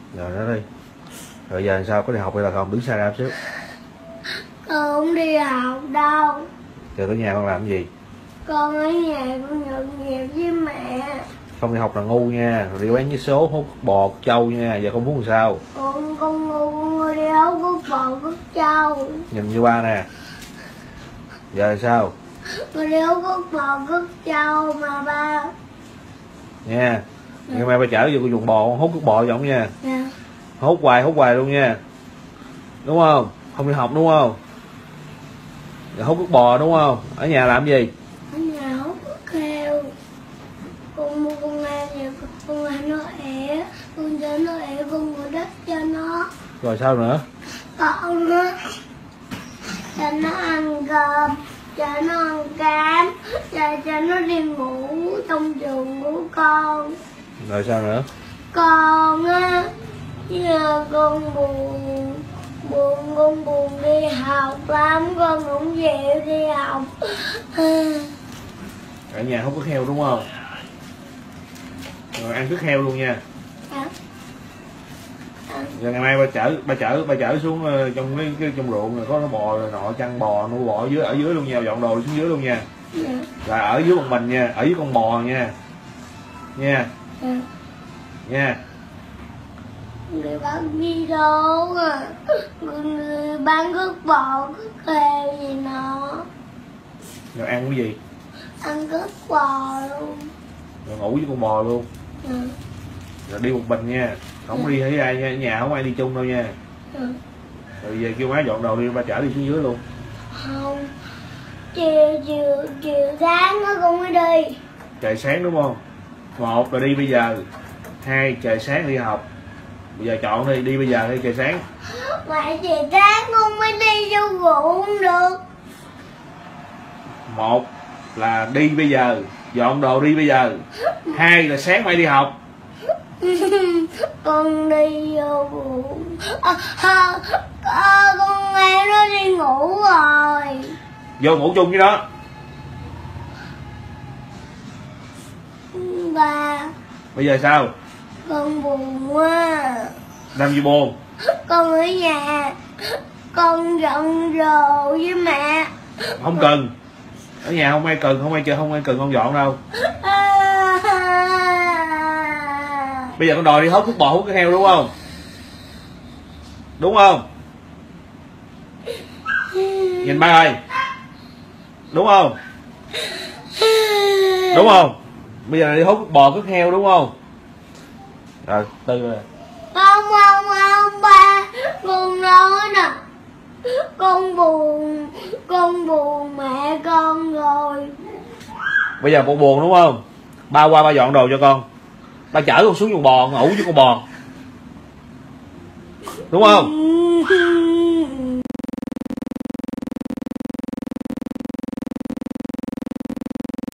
Rồi nó đi. Rồi giờ sao, có đi học hay là không? Đứng xa ra xíu. Con không đi học đâu. Giờ tới nhà con làm cái gì? Con ở nhà con nhận việc với mẹ. Không đi học là ngu nha, rồi đi bán vé số, hút bò, trâu nha, giờ con muốn làm sao? Con ngu, con đi hút cút bò cút trâu. Nhìn như ba nè. Giờ sao? Con đi hút cút bò cút trâu mà ba. Nha. Ngày mai ba chở vô con dùng bò, con hút cút bò giọng nha. Dạ. Hút hoài luôn nha. Đúng không? Không đi học đúng không? Giờ hút cút bò đúng không? Ở nhà làm gì? Ở nhà hút cút heo. Con mua con ăn vậy, con ăn nó ẻ. Con cho nó ẻ, con mua đất cho nó. Rồi sao nữa? Con á, cho nó ăn cơm, cho nó ăn cám, cho nó đi ngủ trong giường của con. Rồi sao nữa? Con á, giờ con con buồn đi học lắm, con không chịu đi học. Ở nhà hút cút heo đúng không? Rồi ăn cút heo luôn nha. Giờ ngày mai ba chở xuống trong trong ruộng rồi có bò rồi nọ, chăn bò nuôi bò ở dưới luôn nha, dọn đồ xuống dưới luôn nha. Dạ. Rồi ở dưới con mình nha, ở dưới con bò nha. Nha. Dạ. Nha. Người bán đi đâu à? Người bán cước bò, cước heo gì nọ. Rồi ăn cái gì? Ăn cước bò luôn. Rồi ngủ với con bò luôn. Ừ. Rồi đi một mình nha, không đi với ai nha, nhà không ai đi chung đâu nha. Ừ. Rồi về kêu má dọn đồ đi, ba chở đi xuống dưới luôn. Không, chiều sáng nó con mới đi. Trời sáng đúng không? 1 là đi bây giờ, 2 trời sáng đi học. Bây giờ chọn đi bây giờ hay trời sáng? Mẹ trời sáng con mới đi vô ruộng không được. 1 là đi bây giờ, dọn đồ đi bây giờ. 2 là sáng mai đi học. Con đi vô ruộng. Con nghe nó đi ngủ rồi. Vô ngủ chung với nó. Ba. Bây giờ sao? Con buồn quá. Làm gì buồn? Con ở nhà, con dọn đồ với mẹ. Không cần. Ở nhà không ai cần, không ai cần con dọn đâu. Bây giờ con đòi đi hút cút bò, hút cái heo đúng không? Đúng không? Nhìn ba ơi. Đúng không? Đúng không? Bây giờ đi hút cút bò, cút heo đúng không? Rồi, Tư rồi. Không ba, con nói nè. Con buồn mẹ con rồi. Bây giờ con buồn đúng không? Ba qua ba dọn đồ cho con. Ba chở con xuống chuồng bò, ngủ với con bò. Đúng không?